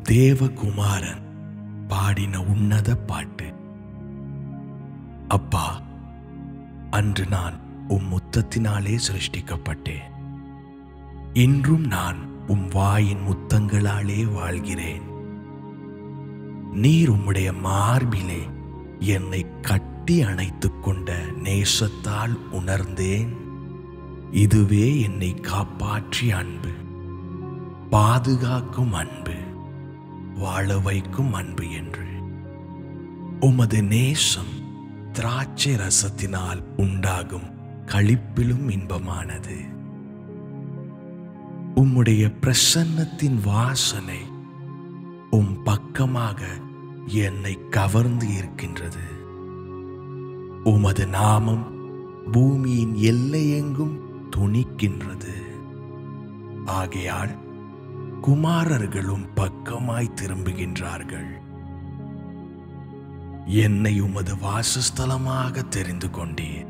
தேவகுமாரன் பாடின உன்னத பாட்டு. அப்பா, அன்று நான் முத்தத்தினாலே சிருஷ்டிக்கப்பட்டேன். இன்றும் நான் வாயின் முத்தங்களாலே வாழ்கிறேன். நீர் உம்முடைய மார்பிலே என்னை கட்டி அணைத்துக் கொண்ட நேசத்தால் உணர்ந்தேன், இதுவே என்னை காப்பாற்றிய அன்பு, பாதுகாக்கும் அன்பு, வாழ வைக்கும் அன்பு என்று. உமது நேசம் திராட்சை ரசத்தினால் உண்டாகும் களிப்பிலும் இன்பமானது. உம்முடைய பிரசன்னத்தின் வாசனை பக்கமாக என்னை கவர்ந்து இருக்கின்றது. உமது நாமம் பூமியின் எல்லையெங்கும் துணிக்கின்றது. ஆகையால் குமாரர்களும் பக்கமாய் திரும்புகின்றார்கள். என்னை உமது வாசஸ்தலமாக தெரிந்து கொண்டீர்.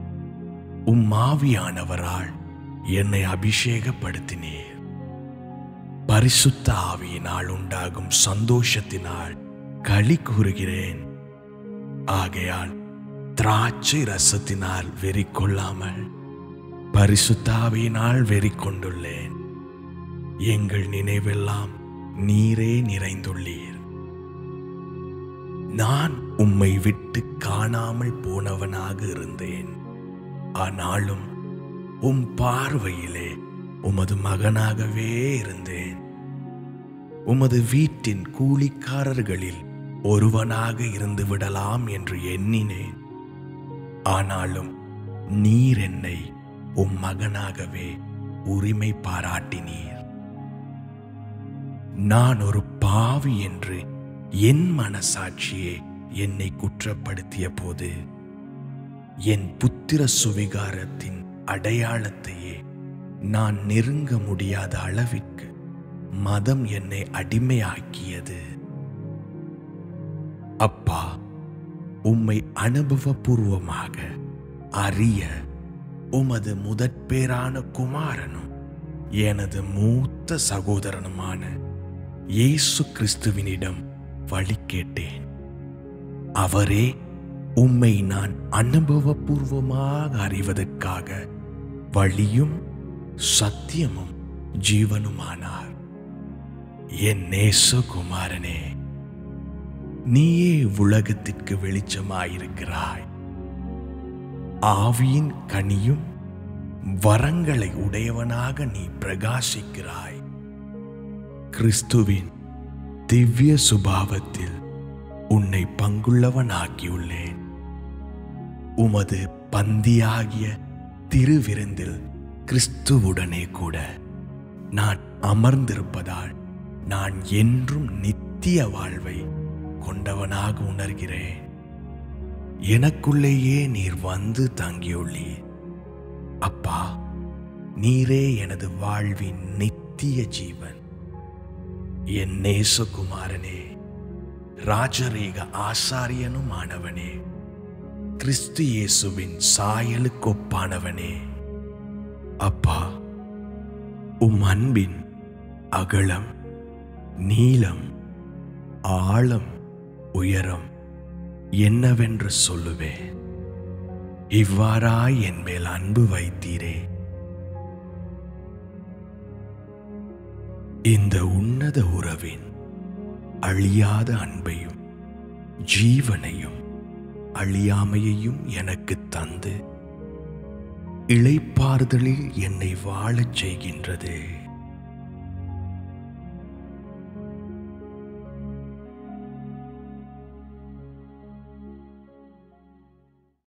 ஆவியானவரால் என்னை அபிஷேகப்படுத்தினீர். பரிசுத்த ஆவியினால் உண்டாகும் சந்தோஷத்தினால் களி கூறுகிறேன். ஆகையால் திராட்சை ரசத்தினால் வெறி கொள்ளாமல் பரிசுத்த ஆவியினால் வெறி கொண்டுள்ளேன். எங்கள் நினைவெல்லாம் நீரே நிறைந்துள்ளீர். நான் உம்மை விட்டு காணாமல் போனவனாக இருந்தேன். ஆனாலும் பார்வையிலே உமது மகனாகவே இருந்தேன். உமது வீட்டின் கூலிக்காரர்களில் ஒருவனாக இருந்து விடலாம் என்று எண்ணினேன். ஆனாலும் நீர் என்னை மகனாகவே உரிமை பாராட்டினீர். நான் ஒரு பாவி என்று என் மனசாட்சியே என்னை குற்றப்படுத்திய போது, என் புத்திர சுவிகாரத்தின் அடையாளத்தையே நான் நெருங்க முடியாத அளவிற்கு மதம் என்னை அடிமையாக்கியது. அப்பா, உம்மை அனுபவபூர்வமாக அறிய உமது முதற்பேரான குமாரனும் எனது மூத்த சகோதரனுமான இயேசு கிறிஸ்துவினிடம் வழி கேட்டேன். அவரே உம்மை நான் அனுபவபூர்வமாக அறிவதற்காக வழியும் சத்தியமும் ஜீவனுமானார். என் நேசகுமாரனே, நீயே உலகத்திற்கு வெளிச்சமாயிருக்கிறாய். ஆவியின் கனியும் வரங்களை உடையவனாக நீ பிரகாசிக்கிறாய். கிறிஸ்துவின் திவ்ய சுபாவத்தில் உன்னை பங்குள்ளவனாக்கியுள்ளேன். உமது பந்தியாகிய திருவிருந்தில் கிறிஸ்துவுடனே கூட நான் அமர்ந்திருப்பதால் நான் என்றும் நித்திய வாழ்வை கொண்டவனாக உணர்கிறேன். எனக்குள்ளேயே நீர் வந்து தங்கியுள்ளீர். அப்பா, நீரே எனது வாழ்வின் நித்திய ஜீவன். என் நேசகுமாரனே, ராஜரீக ஆசாரியனும் ஆனவனே, கிறிஸ்து இயேசுவின் சாயலுக்கொப்பானவனே, அப்பா, அன்பின் அகலம், நீளம், ஆழம், உயரம் என்னவென்று சொல்லுவேன். இவ்வாறாய் என் மேல் அன்பு வைத்தீரே. இந்த உன்னத உறவின் அழியாத அன்பையும் ஜீவனையும் அழியாமையையும் எனக்கு தந்து இளைப்பாறுதலில் என்னை வாழச் செய்கின்றது.